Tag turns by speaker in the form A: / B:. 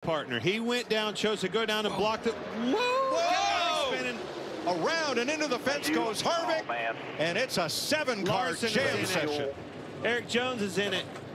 A: partner. He went down, chose to go down and blocked it. Whoa! Spinning.
B: Around and into the fence goes Harvick, and it's a 7-car
A: Larson
B: jam
A: is in it.
B: session.
A: Eric Jones is in it.